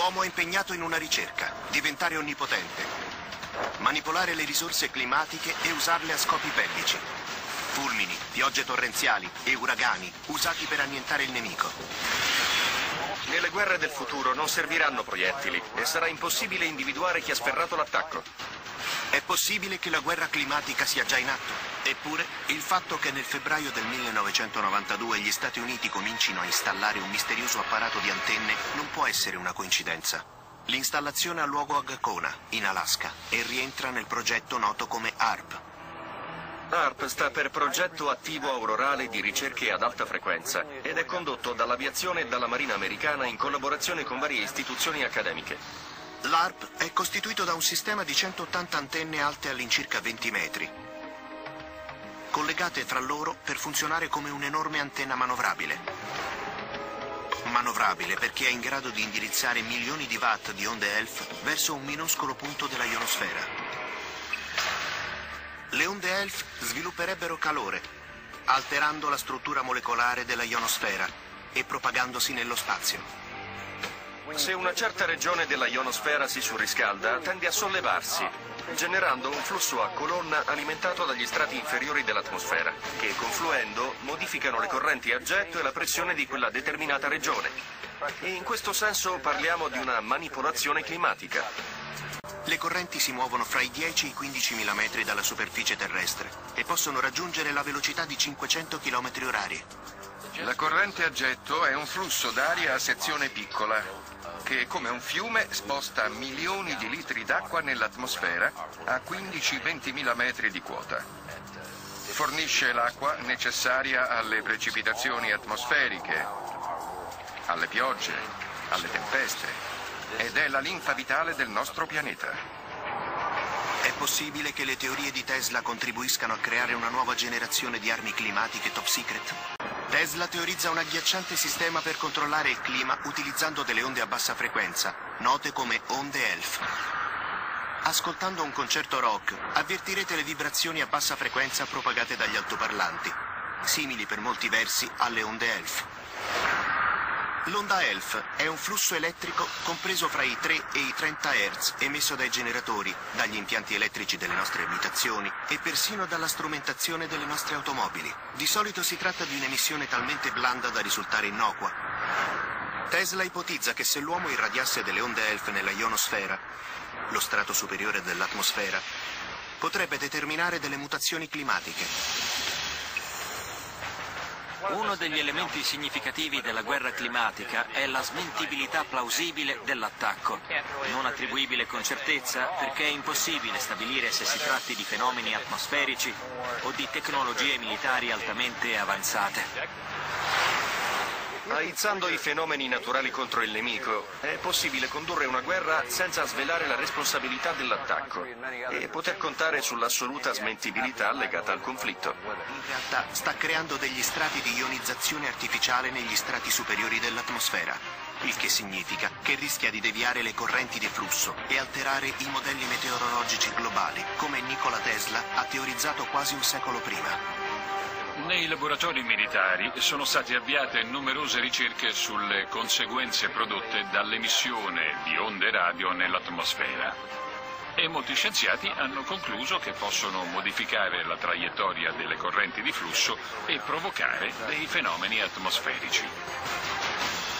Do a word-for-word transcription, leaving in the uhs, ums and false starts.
L'uomo è impegnato in una ricerca, diventare onnipotente, manipolare le risorse climatiche e usarle a scopi bellici. Fulmini, piogge torrenziali e uragani usati per annientare il nemico. Nelle guerre del futuro non serviranno proiettili e sarà impossibile individuare chi ha sferrato l'attacco. È possibile che la guerra climatica sia già in atto. Eppure, il fatto che nel febbraio del millenovecentonovantadue gli Stati Uniti comincino a installare un misterioso apparato di antenne non può essere una coincidenza. L'installazione ha luogo a Gakona, in Alaska, e rientra nel progetto noto come A R P. A R P sta per Progetto Attivo Aurorale di Ricerche ad Alta Frequenza ed è condotto dall'aviazione e dalla Marina Americana in collaborazione con varie istituzioni accademiche. L'A R P è costituito da un sistema di centottanta antenne alte all'incirca venti metri, collegate fra loro per funzionare come un'enorme antenna manovrabile. Manovrabile perché è in grado di indirizzare milioni di watt di onde E L F verso un minuscolo punto della ionosfera. Le onde E L F svilupperebbero calore, alterando la struttura molecolare della ionosfera e propagandosi nello spazio. Se una certa regione della ionosfera si surriscalda, tende a sollevarsi, generando un flusso a colonna alimentato dagli strati inferiori dell'atmosfera, che confluendo modificano le correnti a getto e la pressione di quella determinata regione. E in questo senso parliamo di una manipolazione climatica. Le correnti si muovono fra i dieci e i quindicimila metri dalla superficie terrestre e possono raggiungere la velocità di cinquecento chilometri orari. La corrente a getto è un flusso d'aria a sezione piccola, che come un fiume sposta milioni di litri d'acqua nell'atmosfera a quindici ventimila metri di quota. Fornisce l'acqua necessaria alle precipitazioni atmosferiche, alle piogge, alle tempeste, ed è la linfa vitale del nostro pianeta. È possibile che le teorie di Tesla contribuiscano a creare una nuova generazione di armi climatiche top secret? Tesla teorizza un agghiacciante sistema per controllare il clima utilizzando delle onde a bassa frequenza, note come onde E L F. Ascoltando un concerto rock, avvertirete le vibrazioni a bassa frequenza propagate dagli altoparlanti, simili per molti versi alle onde E L F. L'onda E L F è un flusso elettrico compreso fra i tre e i trenta hertz emesso dai generatori, dagli impianti elettrici delle nostre abitazioni e persino dalla strumentazione delle nostre automobili. Di solito si tratta di un'emissione talmente blanda da risultare innocua. Tesla ipotizza che se l'uomo irradiasse delle onde E L F nella ionosfera, lo strato superiore dell'atmosfera, potrebbe determinare delle mutazioni climatiche. Uno degli elementi significativi della guerra climatica è la smentibilità plausibile dell'attacco, non attribuibile con certezza perché è impossibile stabilire se si tratti di fenomeni atmosferici o di tecnologie militari altamente avanzate. Aizzando i fenomeni naturali contro il nemico, è possibile condurre una guerra senza svelare la responsabilità dell'attacco e poter contare sull'assoluta smentibilità legata al conflitto. In realtà sta creando degli strati di ionizzazione artificiale negli strati superiori dell'atmosfera, il che significa che rischia di deviare le correnti di flusso e alterare i modelli meteorologici globali, come Nikola Tesla ha teorizzato quasi un secolo prima. Nei laboratori militari sono state avviate numerose ricerche sulle conseguenze prodotte dall'emissione di onde radio nell'atmosfera e molti scienziati hanno concluso che possono modificare la traiettoria delle correnti di flusso e provocare dei fenomeni atmosferici.